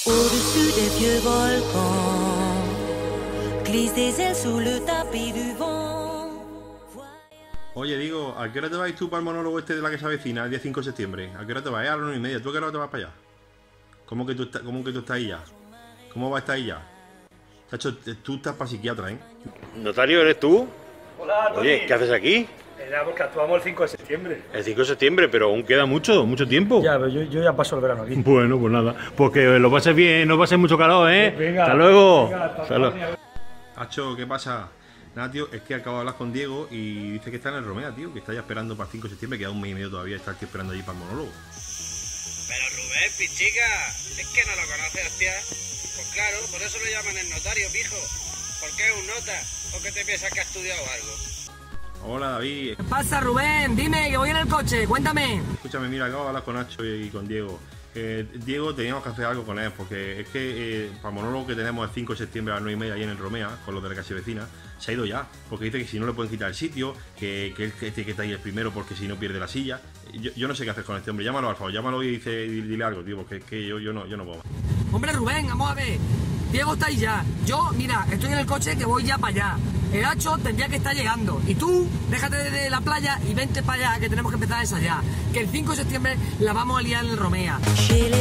Au-dessus des vieux volcans, glisse des ailes sous le tapis du vent. Oye, digo, ¿a qué hora te vais tú para el monólogo este de la que se avecina el día 5 de septiembre? ¿A qué hora te vas? A las 9:30. ¿Tú a qué hora te vas para allá? ¿Cómo que tú estás ahí ya? ¿Cómo va a estar ahí ya? Chacho, tú estás para psiquiatra, ¿eh? ¿Notario, eres tú? Hola, Tony. Oye, ¿qué haces aquí? Era porque actuamos el 5 de septiembre. El 5 de septiembre, pero aún queda mucho tiempo. Ya, pero yo ya paso el verano aquí. Bueno, pues nada. Pues que lo pases bien, no pases mucho calor, ¿eh? Venga, hasta luego. venga, Hasta luego. Hacho, ¿qué pasa? Nada, tío, es que acabo de hablar con Diego y dice que está en el Romea, tío, que está ya esperando para el 5 de septiembre, queda un mes y medio todavía, está aquí esperando allí para el monólogo. Pero Rubén, pichica, es que no lo conoces, hostia. Pues claro, por eso lo llaman el notario, pijo. ¿Por qué es un nota? ¿O qué te piensas que ha estudiado algo? Hola, David. ¿Qué pasa, Rubén? Dime, que voy en el coche, cuéntame. Escúchame, mira, acabo de hablar con Nacho y con Diego. Diego, teníamos que hacer algo con él, porque es que para el monólogo que tenemos el 5 de septiembre a las 9:30 ahí en el Romea, con los de la casa vecina, se ha ido ya, porque dice que si no le pueden quitar el sitio, que él tiene que estar ahí el primero porque si no pierde la silla. Yo no sé qué hacer con este hombre, llámalo al favor, llámalo y dile algo, tío, porque es que yo no puedo más. Hombre, Rubén, vamos a ver. Diego está ahí ya. Yo, mira, estoy en el coche que voy ya para allá. El Hacho tendría que estar llegando. Y tú, déjate de la playa y vente para allá, que tenemos que empezar a ensayar. Que el 5 de septiembre la vamos a liar en el Romea. Chez les